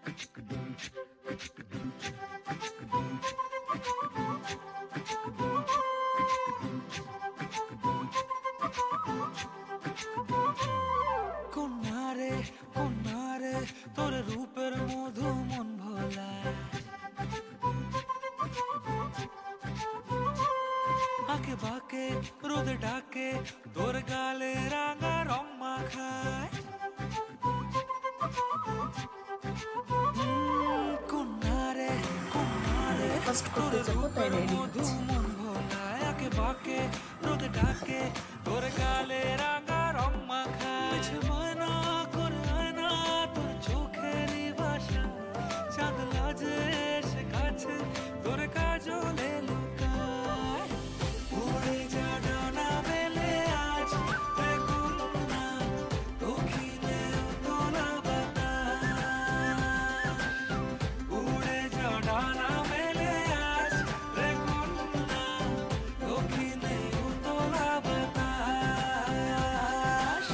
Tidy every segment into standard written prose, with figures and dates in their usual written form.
কন্যারে তোর রূপের মধু মন ভোলায় আঁকে বাঁকে রোদে ডাকে তোর গালে রাঙা রং মাখায় কন্যারে তোর রূপের মধু মন ভোলায় আঁকে বাঁকে রোদে ডাকে তোর গালে রাঙা রং মাখায় ময়না করে আয়না তোর চোখেরই ভাষা চাঁদ লাজে এসে কাছে তোর কাজলে লুকায় উড়ে যা ডানা মেলে আজ রে কন্যা দক্ষিণে তোলা বাতাস উড়ে যা ডানা মেলে আজ রে কন্যা দক্ষিণে তোলা বাতাস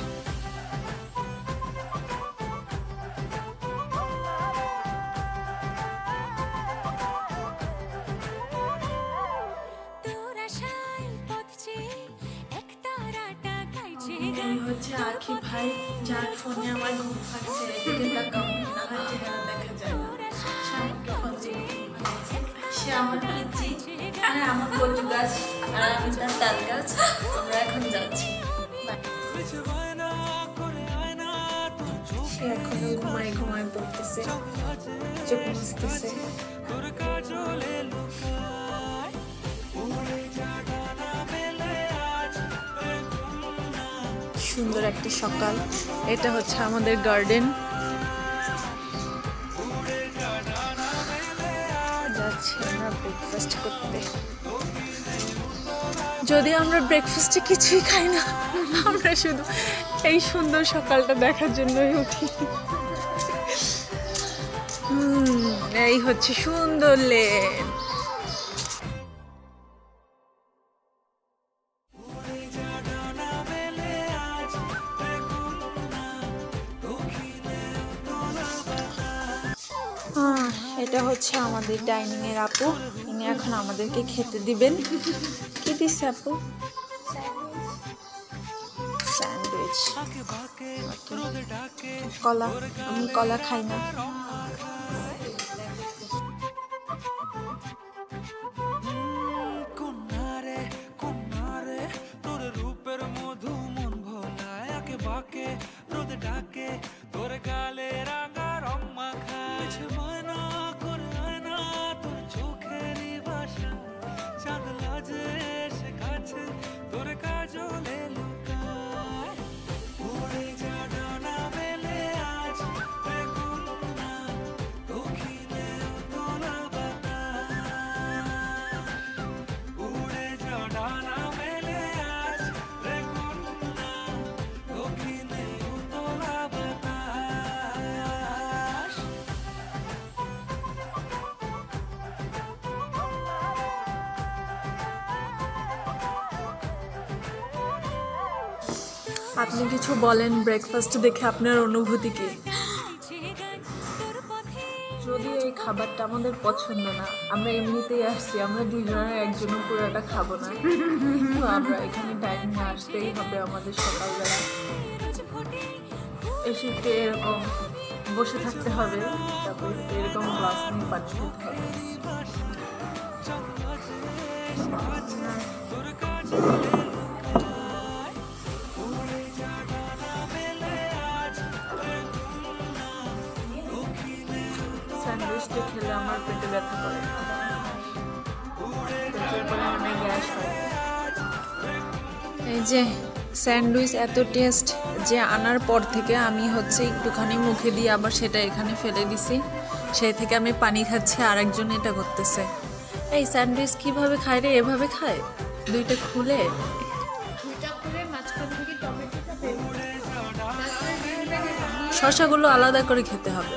হচ্ছে আখি ভাই যার ফোনে আমার ঘুম পাচ্ছে এদিকে তাকাও না হয় চেহারা দেখা যায় না সে আমার পিচি আর আমার কচু গাছ আর আমি তার তাল গাছ আমরা এখন যাচ্ছি সে এখনো ঘুমায় ঘুমায় পড়তেছে চোখ মুছতেছে সুন্দর একটি সকাল এটা হচ্ছে আমাদের গার্ডেন যাচ্ছি আমরা ব্রেকফাস্ট করতে যদি আমরা ব্রেকফাস্টে কিছুই খাই না আমরা শুধু এই সুন্দর সকালটা দেখার জন্যই উঠি এই হচ্ছে সুন্দর লেন এটা হচ্ছে আমাদের ডাইনিং এর আপু ইনি এখন আমাদেরকে খেতে দিবেন কি দিচ্ছে আপু স্যান্ডউইচ কলা আমি কলা খাই না কন্যারে তোর রূপের মধু মন ভোলায় আঁকে বাঁকে রোদে ডাকে তোর গালে রাঙা রং মাখায় ময়না করে আয়না তোর চোখেরই ভাষা চাঁদ লাজে এসে কাছে তোর কাজলে লুকায় উড়ে যা ডানা মেলে আজ রে কন্যা দক্ষিণে তোলা বাতাস উড়ে যা ডানা মেলে আজ রে কন্যা দক্ষিণে তোলা বাতাস আপনি কিছু বলেন ব্রেকফাস্ট দেখে আপনার অনুভূতি কি যদিও এই খাবারটা আমাদের পছন্দ না আমরা এমনিতেই আসছি আমরা দুজনের একজনও পুরোটা খাবো না তো আমরা এখানে ডাইনিংয়ে আসতেই হবে আমাদের সকালবেলা এসে এরকম বসে থাকতে হবে তারপর এরকম গ্লাস নিয়ে পানি খেতে হবে স্যান্ডউইচটা খেলে আমার পেটে ব্যথা করে পেটের পরিমাণে গ্যাস হয় এই যে স্যান্ডউইচ এত টেস্ট যে আনার পর থেকে আমি হচ্ছে একটুখানি মুখে দিয়ে আবার সেটা এখানে ফেলে দিছি সেই থেকে আমি পানি খাচ্ছি আর একজন এটা করতেছে এই স্যান্ডউইচ কিভাবে খায় রে এভাবে খায় দুইটা খুলে শসাগুলো আলাদা করে খেতে হবে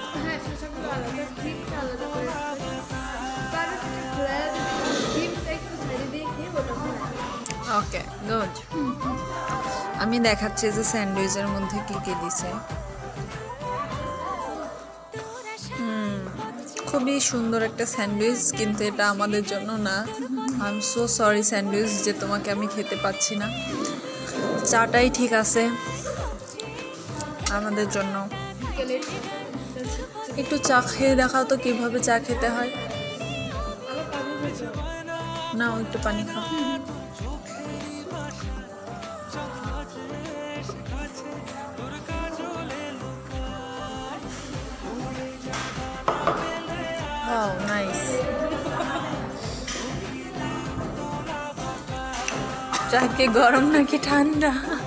ওকে গুড আমি দেখাচ্ছি যে স্যান্ডউইচের মধ্যে কি কি দিছে খুবই সুন্দর একটা স্যান্ডউইচ, কিন্তু এটা আমাদের জন্য না। I am so sorry sandwich যে তোমাকে আমি খেতে পাচ্ছি না। চাটাই ঠিক আছে আমাদের জন্য। একটু চা খেয়ে দেখাও তো কিভাবে চা খেতে হয়। নাও একটু পানি খাও। Wow, nice. চা কি গরম নাকি ঠান্ডা?